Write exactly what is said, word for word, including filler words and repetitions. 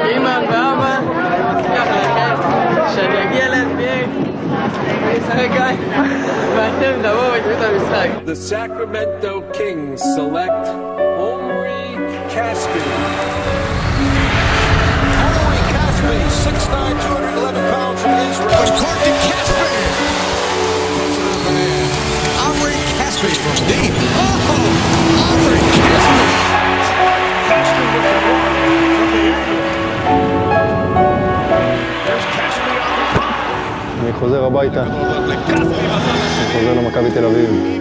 שאמא ואבא, אני מצליח לכם שאני אגיע ל-אן בי איי, אני אשחק כאן, ואתם תבואו ותראו את המשחק. The Sacramento Kings select Omri Casspi. Omri Casspi, six nine, two hundred eleven pounds from Israel. The court to Casspi. Omri Casspi from deep. Oh, Omri Casspi. Casspi with the ball from the angle. There's Casspi on the top. אני חוזר הביתה. אני חוזר למכבי תל אביב.